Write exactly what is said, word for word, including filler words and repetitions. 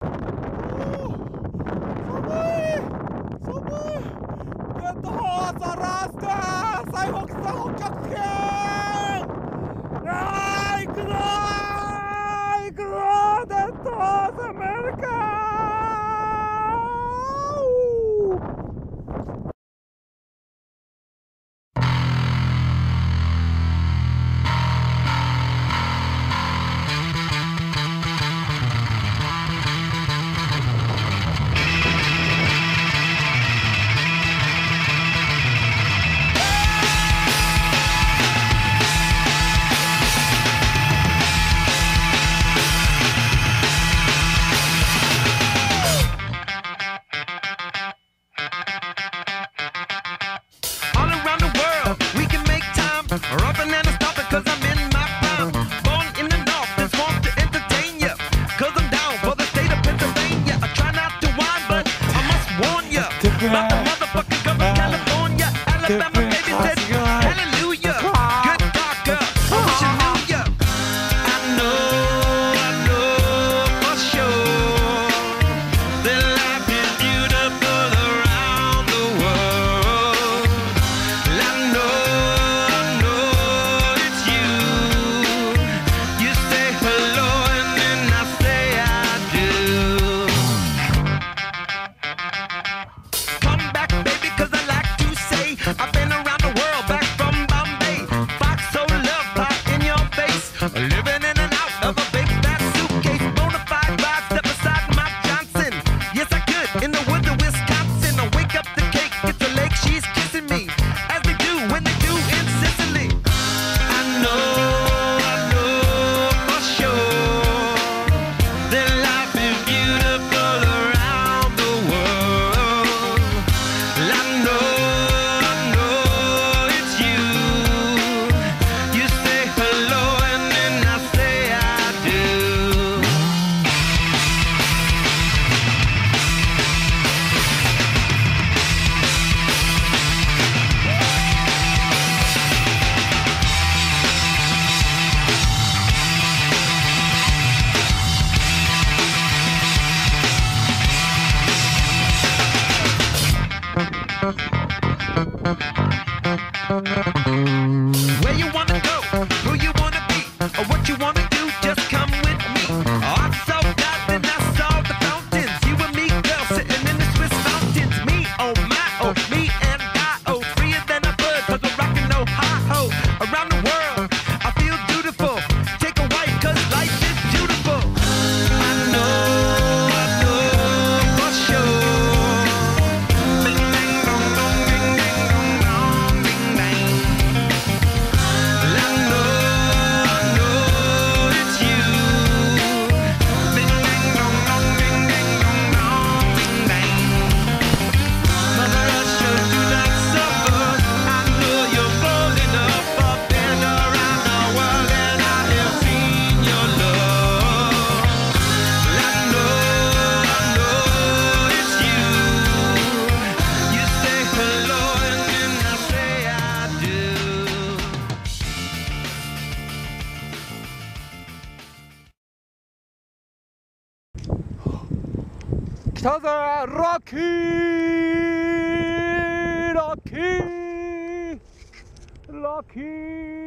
알았어! 쌀국수 합격해! 야, 이거다! 이거다! 내 토스 아메리카! Where you wanna go, who you wanna be, or what you wanna do, just come with me. Oh, I saw God, then I saw the fountains. You and me, girl, sitting in the Swiss mountains. Me, oh my, oh, me and I, oh, freer than a bird, cause we're rockin' no hi-ho. Around the world, I feel beautiful. Take a wife, cause life is beautiful. I know, I know for sure. Bing, bang, bong, bong, bing, bang, bong, bong, bing, bang. I know, I know it's you. Bing, bang, bong, bong, bing, bang, bong, bong, bing, bang. Mother Russia, do not suffer. I know you're falling up, up and around the world, and I have seen your love. I know, I know it's you. You say hello and then I say I do. 기타사 럭키 럭키 럭키